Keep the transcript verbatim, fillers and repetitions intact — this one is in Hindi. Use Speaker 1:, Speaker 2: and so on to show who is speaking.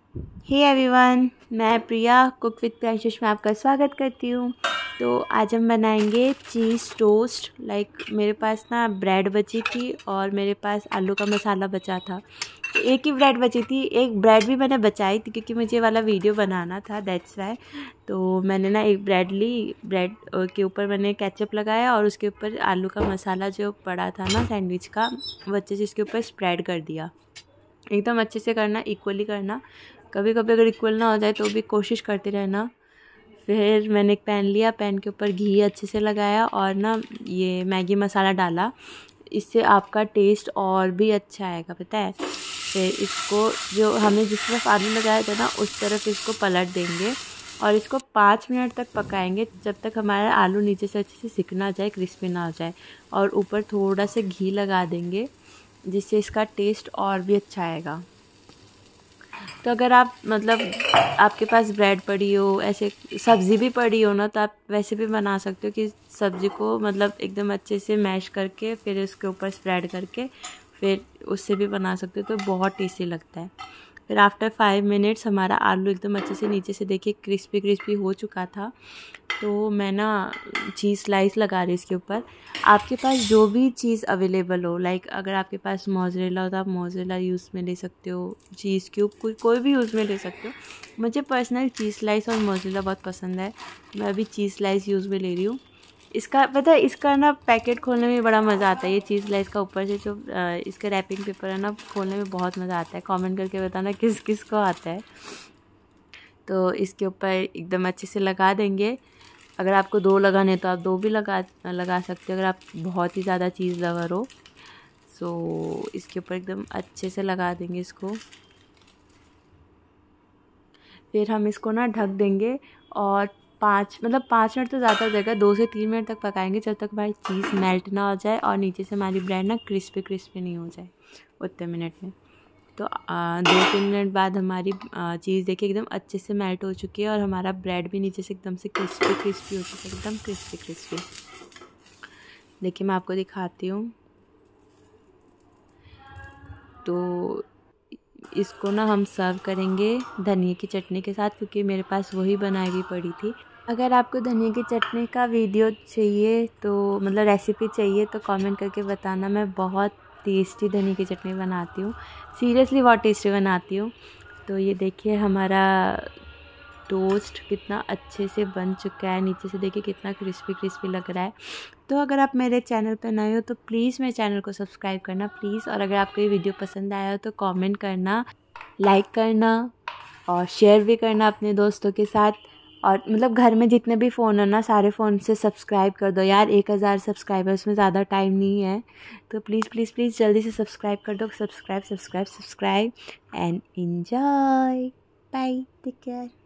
Speaker 1: हे एवरीवन, मैं प्रिया कुक विद प्रियांशुष में आपका स्वागत करती हूँ। तो आज हम बनाएंगे चीज़ टोस्ट। लाइक मेरे पास ना ब्रेड बची थी और मेरे पास आलू का मसाला बचा था। तो एक ही ब्रेड बची थी, एक ब्रेड भी मैंने बचाई थी क्योंकि मुझे वाला वीडियो बनाना था, दैट्स वाई। तो मैंने ना एक ब्रेड ली, ब्रेड के ऊपर मैंने केचप लगाया और उसके ऊपर आलू का मसाला जो पड़ा था ना सैंडविच का, वो अच्छे से इसके ऊपर स्प्रेड कर दिया। एकदम अच्छे से करना, इक्वली करना। कभी कभी अगर इक्वल ना हो जाए तो भी कोशिश करते रहना। फिर मैंने एक पैन लिया, पैन के ऊपर घी अच्छे से लगाया और ना ये मैगी मसाला डाला। इससे आपका टेस्ट और भी अच्छा आएगा, पता है। फिर इसको जो हमने जिस तरफ आलू लगाया था ना उस तरफ इसको पलट देंगे और इसको पाँच मिनट तक पकाएंगे, जब तक हमारा आलू नीचे से अच्छे से सिक ना जाए, क्रिस्पी ना हो जाए। और ऊपर थोड़ा सा घी लगा देंगे जिससे इसका टेस्ट और भी अच्छा आएगा। तो अगर आप मतलब आपके पास ब्रेड पड़ी हो, ऐसे सब्ज़ी भी पड़ी हो ना, तो आप वैसे भी बना सकते हो कि सब्ज़ी को मतलब एकदम अच्छे से मैश करके फिर उसके ऊपर स्प्रेड करके फिर उससे भी बना सकते हो, तो बहुत टेस्टी लगता है। फिर आफ्टर फाइव मिनट्स हमारा आलू एकदम अच्छे से नीचे से देखिए क्रिस्पी क्रिस्पी हो चुका था। तो मैं ना चीज़ स्लाइस लगा रही इसके ऊपर। आपके पास जो भी चीज़ अवेलेबल हो, लाइक अगर आपके पास मोज़रेला हो तो आप मोज़रेला यूज़ में ले सकते हो, चीज़ क्यूब कोई कोई भी यूज़ में ले सकते हो। मुझे पर्सनल चीज़ स्लाइस और मोज़रेला बहुत पसंद है, मैं अभी चीज़ स्लाइस यूज़ में ले रही हूँ। इसका पता है, इसका ना पैकेट खोलने में बड़ा मज़ा आता है। ये चीज़ स्लाइस का ऊपर से जो इसका रैपिंग पेपर है ना, खोलने में बहुत मज़ा आता है। कमेंट करके बताना किस किस को आता है। तो इसके ऊपर एकदम अच्छे से लगा देंगे। अगर आपको दो लगाने तो आप दो भी लगा लगा सकते हो, अगर आप बहुत ही ज़्यादा चीज़ लवर हो। सो इसके ऊपर एकदम अच्छे से लगा देंगे इसको। फिर हम इसको ना ढक देंगे और पाँच मतलब पाँच मिनट तो ज़्यादा हो जाएगा, दो से तीन मिनट तक पकाएंगे, जब तक हमारी चीज़ मेल्ट ना हो जाए और नीचे से हमारी ब्रेड ना क्रिस्पी क्रिस्पी नहीं हो जाए उतने मिनट में। तो आ, दो तीन मिनट बाद हमारी चीज़ देखिए एकदम अच्छे से मेल्ट हो चुकी है और हमारा ब्रेड भी नीचे से एकदम से क्रिस्पी क्रिस्पी हो चुका है, एकदम क्रिस्पी क्रिस्पी। देखिए मैं आपको दिखाती हूँ। तो इसको ना हम सर्व करेंगे धनिया की चटनी के साथ, क्योंकि मेरे पास वही बनाई हुई पड़ी थी। अगर आपको धनिया की चटनी का वीडियो चाहिए तो मतलब रेसिपी चाहिए तो कमेंट करके बताना। मैं बहुत टेस्टी धनिया की चटनी बनाती हूँ, सीरियसली बहुत टेस्टी बनाती हूँ। तो ये देखिए हमारा टोस्ट कितना अच्छे से बन चुका है, नीचे से देखिए कितना क्रिस्पी क्रिस्पी लग रहा है। तो अगर आप मेरे चैनल पर नए हो तो प्लीज़ मेरे चैनल को सब्सक्राइब करना प्लीज़। और अगर आपको ये वीडियो पसंद आया हो तो कमेंट करना, लाइक करना और शेयर भी करना अपने दोस्तों के साथ। और मतलब घर में जितने भी फ़ोन हो ना, सारे फ़ोन से सब्सक्राइब कर दो यार। एक हज़ार सब्सक्राइबर्स में ज़्यादा टाइम नहीं है, तो प्लीज़ प्लीज़ प्लीज़ जल्दी से सब्सक्राइब कर दो। Subscribe subscribe subscribe and enjoy. Bye, take care.